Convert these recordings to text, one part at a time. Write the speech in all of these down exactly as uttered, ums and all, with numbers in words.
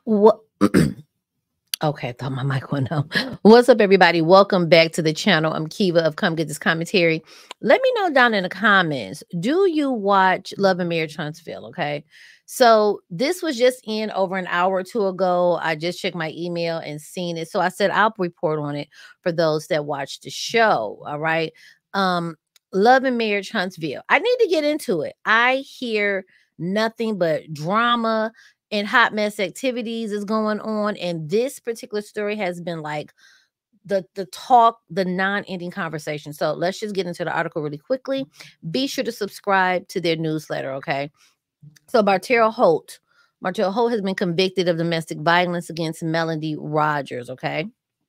What? Okay, I thought my mic went out. What's up, everybody? Welcome back to the channel. I'm Kiva of Come Get This Commentary. Let me know down in the comments, do you watch Love and Marriage Huntsville? Okay, so this was just in over an hour or two ago. I just checked my email and seen it, so I said I'll report on it for those that watch the show. All right, um, Love and Marriage Huntsville. I need to get into it. I hear nothing but drama and hot mess activities is going on, and this particular story has been like the the talk, the non-ending conversation. So let's just get into the article really quickly. Be sure to subscribe to their newsletter. Okay, so Martell Holt Martell Holt has been convicted of domestic violence against Melody Rogers. Okay,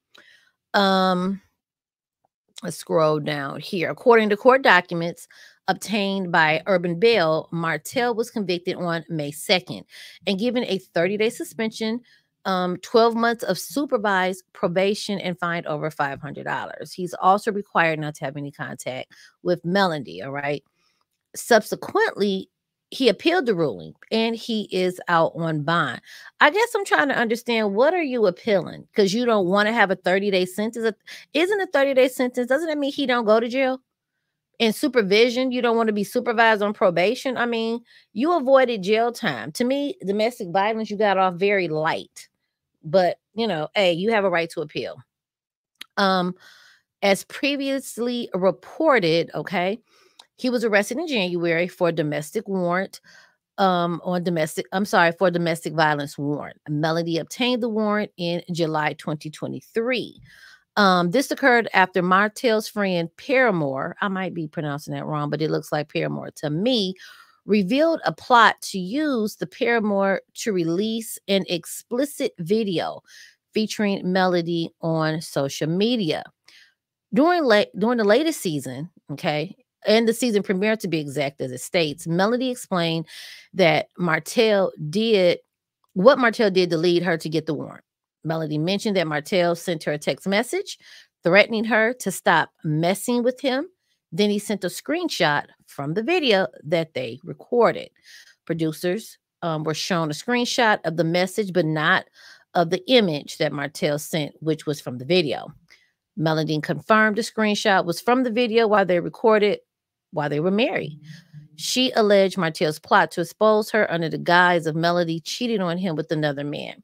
um let's scroll down here. According to court documents obtained by Urban Belle, Martell was convicted on May second and given a thirty-day suspension, um, twelve months of supervised probation, and fined over five hundred dollars. He's also required not to have any contact with Melody, all right? Subsequently, he appealed the ruling and he is out on bond. I guess I'm trying to understand, what are you appealing? Because you don't want to have a thirty-day sentence. Isn't a thirty-day sentence, doesn't that mean he don't go to jail? In supervision, you don't want to be supervised on probation. I mean, you avoided jail time. To me, domestic violence, you got off very light. But, you know, hey, you have a right to appeal. Um, as previously reported, okay, he was arrested in January for domestic warrant, um, on domestic, I'm sorry, for domestic violence warrant. Melody obtained the warrant in July twenty twenty-three. Um, this occurred after Martell's friend Paramore, I might be pronouncing that wrong, but it looks like Paramore to me, revealed a plot to use the Paramore to release an explicit video featuring Melody on social media. During late during the latest season, okay, and the season premiere to be exact, as it states, Melody explained that Martell did what Martell did to lead her to get the warrant. Melody mentioned that Martell sent her a text message threatening her to stop messing with him. Then he sent a screenshot from the video that they recorded. Producers um, were shown a screenshot of the message, but not of the image that Martell sent, which was from the video. Melody confirmed the screenshot was from the video while they recorded while they were married. She alleged Martell's plot to expose her under the guise of Melody cheating on him with another man.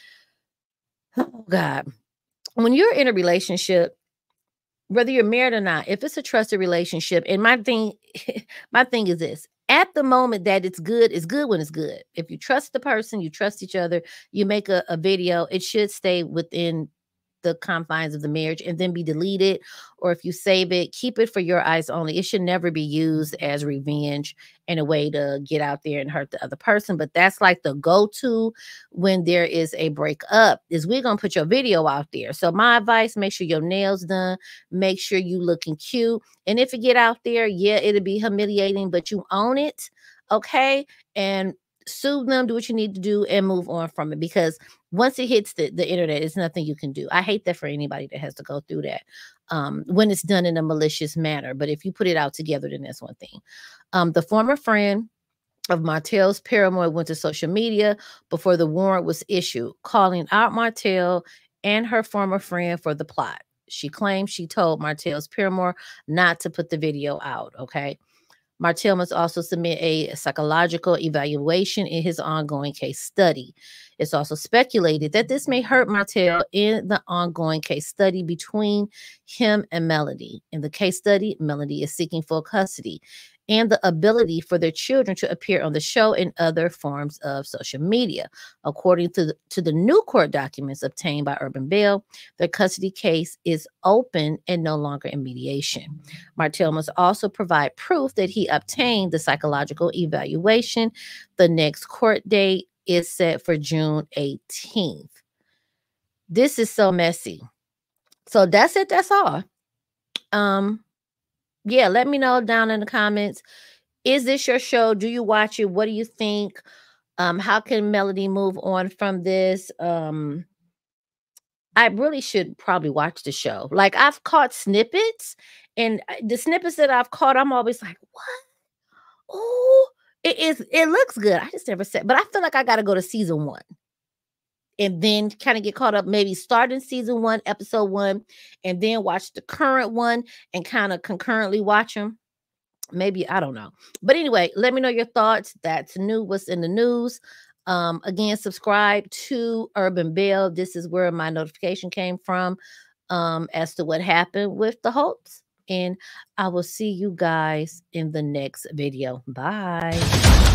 Oh, God. When you're in a relationship, whether you're married or not, if it's a trusted relationship, and my thing, my thing is this: at the moment that it's good, it's good when it's good. If you trust the person, you trust each other, you make a, a video, it should stay within the confines of the marriage and then be deleted. Or if you save it, keep it for your eyes only. It should never be used as revenge and a way to get out there and hurt the other person. But that's like the go-to when there is a breakup, is we're gonna put your video out there. So my advice: make sure your nails done, make sure you looking cute. And if you get out there, yeah, it'll be humiliating, but you own it, okay? And sue them, do what you need to do, and move on from it. Because once it hits the, the internet, it's nothing you can do. I hate that for anybody that has to go through that um, when it's done in a malicious manner. But if you put it out together, then that's one thing. Um, the former friend of Martell's paramour went to social media before the warrant was issued, calling out Martell and her former friend for the plot. She claimed she told Martell's paramour not to put the video out, okay? Martell must also submit a psychological evaluation in his ongoing case study. It's also speculated that this may hurt Martell in the ongoing case study between him and Melody. In the case study, Melody is seeking full custody and the ability for their children to appear on the show in other forms of social media. According to the, to the new court documents obtained by Urban Belle, their custody case is open and no longer in mediation. Martell must also provide proof that he obtained the psychological evaluation. The next court date is set for June eighteenth. This is so messy. So that's it. That's all. Um, yeah, let me know down in the comments. Is this your show? Do you watch it? What do you think? Um, how can Melody move on from this? Um, I really should probably watch the show. Like, I've caught snippets, and the snippets that I've caught, I'm always like, what? Oh, it is. It looks good. I just never said, but I feel like I got to go to season one. and then kind of get caught up, maybe start in season one, episode one, and then watch the current one and kind of concurrently watch them. Maybe, I don't know. But anyway, let me know your thoughts. That's new. What's in the news? Um, again, subscribe to Urban Belle. This is where my notification came from um, as to what happened with the Holts. And I will see you guys in the next video. Bye.